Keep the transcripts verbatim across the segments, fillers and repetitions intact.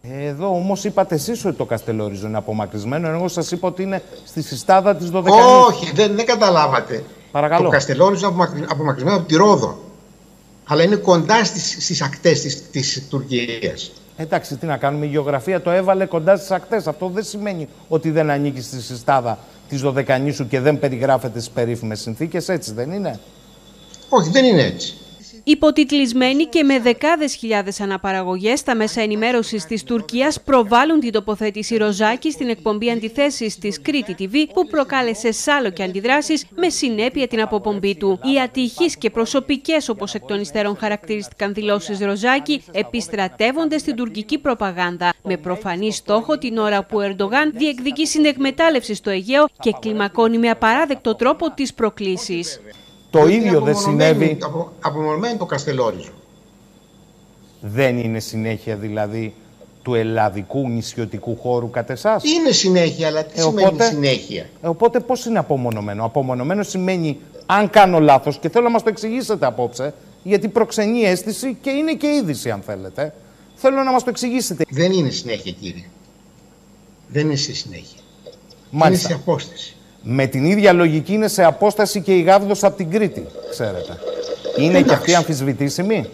Εδώ όμως είπατε εσείς ότι το Καστελόριζο είναι απομακρυσμένο, ενώ εγώ σας είπα ότι είναι στη συστάδα της Δωδεκανήσου. Όχι, δεν, δεν καταλάβατε. Παρακαλώ. Το Καστελόριζο είναι απομακρυσμένο από τη Ρόδο. Αλλά είναι κοντά στις, στις ακτές της, της Τουρκίας. Εντάξει, τι να κάνουμε, η γεωγραφία το έβαλε κοντά στις ακτές. Αυτό δεν σημαίνει ότι δεν ανήκει στη συστάδα της Δωδεκανήσου και δεν περιγράφεται στις περίφημες συνθήκες, έτσι δεν είναι? Όχι, δεν είναι έτσι. Υποτιτλισμένοι και με δεκάδες χιλιάδες αναπαραγωγές, τα μέσα ενημέρωσης της Τουρκίας προβάλλουν την τοποθέτηση Ροζάκη στην εκπομπή Αντιθέσεις της Κρήτη τι βι, που προκάλεσε σάλο και αντιδράσεις με συνέπεια την αποπομπή του. Οι ατυχείς και προσωπικές, όπως εκ των υστέρων χαρακτηρίστηκαν δηλώσεις Ροζάκη, επιστρατεύονται στην τουρκική προπαγάνδα, με προφανή στόχο την ώρα που ο Ερντογάν διεκδικεί συνεκμετάλλευση στο Αιγαίο και κλιμακώνει με απαράδεκτο τρόπο τις προκλήσεις. Το ίδιο δεν συνέβη. Απο, απομονωμένο το Καστελόριζο. Δεν είναι συνέχεια δηλαδή του ελλαδικού νησιωτικού χώρου κατ' εσάς? Είναι συνέχεια, αλλά τι ε, σημαίνει οπότε, συνέχεια? Ε, οπότε πώς είναι απομονωμένο? Απομονωμένο σημαίνει, αν κάνω λάθος, και θέλω να μας το εξηγήσετε απόψε, γιατί προξενεί αίσθηση και είναι και είδηση αν θέλετε. Θέλω να μας το εξηγήσετε. Δεν είναι συνέχεια, κύριε. Δεν είναι σε συνέχεια. Μάλιστα. Είναι σε απόσταση. Με την ίδια λογική είναι σε απόσταση και η Γάβδος από την Κρήτη, ξέρετε. Είναι Εντάξει. και αυτή αμφισβητήσιμη.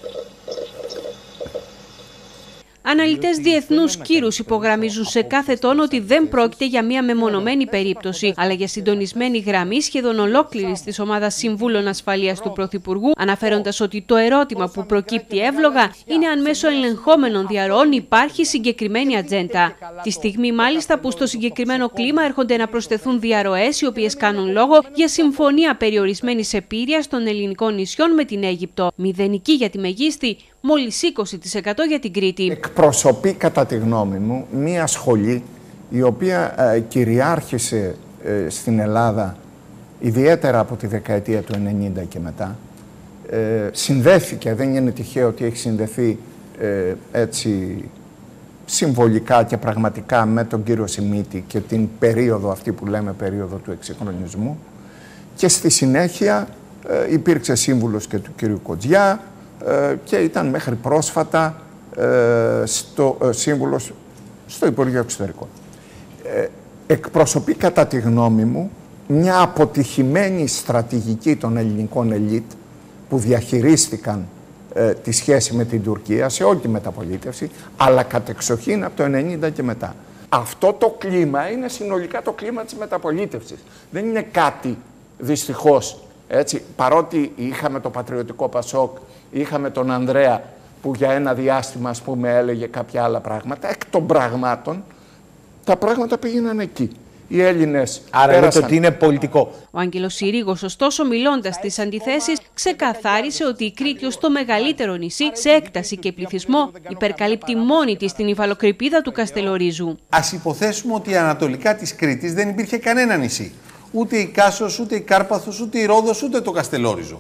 Αναλυτές διεθνούς κύρους υπογραμμίζουν σε κάθε τόνο ότι δεν πρόκειται για μια μεμονωμένη περίπτωση, αλλά για συντονισμένη γραμμή σχεδόν ολόκληρης της ομάδας Συμβούλων Ασφαλείας του Πρωθυπουργού, αναφέροντας ότι το ερώτημα που προκύπτει εύλογα είναι αν μέσω ελεγχόμενων διαρροών υπάρχει συγκεκριμένη ατζέντα. Τη στιγμή μάλιστα που στο συγκεκριμένο κλίμα έρχονται να προσθεθούν διαρροές οι οποίες κάνουν λόγο για συμφωνία περιορισμένης επίρρειας των ελληνικών νησιών με την Αίγυπτο, μηδενική για τη μεγίστη, μόλις είκοσι τοις εκατό για την Κρήτη. Εκπροσωπεί, κατά τη γνώμη μου, μία σχολή η οποία ε, κυριάρχησε ε, στην Ελλάδα ιδιαίτερα από τη δεκαετία του ενενήντα και μετά. Ε, συνδέθηκε, δεν είναι τυχαίο ότι έχει συνδεθεί ε, έτσι συμβολικά και πραγματικά με τον κύριο Σιμίτη και την περίοδο αυτή που λέμε περίοδο του εξυγχρονισμού, και στη συνέχεια ε, υπήρξε σύμβουλος και του κύριου Κοτζιά και ήταν μέχρι πρόσφατα ε, στο, ε, σύμβουλος στο Υπουργείο Εξωτερικών. Ε, εκπροσωπεί, κατά τη γνώμη μου, μια αποτυχημένη στρατηγική των ελληνικών ελίτ που διαχειρίστηκαν ε, τη σχέση με την Τουρκία σε όλη τη μεταπολίτευση, αλλά κατεξοχήν από το ενενήντα και μετά. Αυτό το κλίμα είναι συνολικά το κλίμα της μεταπολίτευσης. Δεν είναι κάτι, δυστυχώς, έτσι, παρότι είχαμε το Πατριωτικό Πασόκ, είχαμε τον Ανδρέα που για ένα διάστημα, ας πούμε, έλεγε κάποια άλλα πράγματα, εκ των πραγμάτων τα πράγματα πήγαιναν εκεί. Οι Έλληνες Άρα πέρασαν... λέτε ότι είναι πολιτικό. Ο Άγγελος Συρίγος, ωστόσο, μιλώντας στις αντιθέσεις, ξεκαθάρισε ότι η Κρήτη ως το μεγαλύτερο νησί σε έκταση και πληθυσμό υπερκαλύπτει μόνη της την υφαλοκρηπίδα του Καστελορίζου. Ας υποθέσουμε ότι ανατολικά της Κρήτης δεν υπήρχε κανένα νησί. Ούτε η Κάσος, ούτε η Κάρπαθος, ούτε η Ρόδος, ούτε το Καστελόριζο.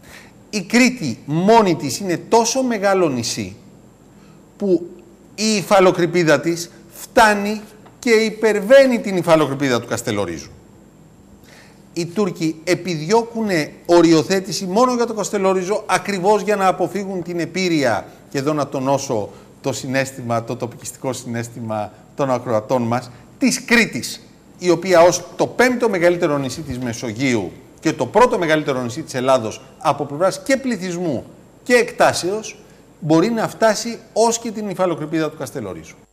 Η Κρήτη μόνη της είναι τόσο μεγάλο νησί που η υφαλοκρηπίδα της φτάνει και υπερβαίνει την υφαλοκρηπίδα του Καστελορίζου. Οι Τούρκοι επιδιώκουν οριοθέτηση μόνο για το Καστελόριζο ακριβώς για να αποφύγουν την επίρρεια, και εδώ να τονώσω το συναίσθημα, το τοπικιστικό συναίσθημα των ακροατών μας, της Κρήτης, η οποία ως το πέμπτο μεγαλύτερο νησί της Μεσογείου και το πρώτο μεγαλύτερο νησί της Ελλάδος από πλευράς και πληθυσμού και εκτάσεως μπορεί να φτάσει ως και την υφαλοκρηπίδα του Καστελορίζου.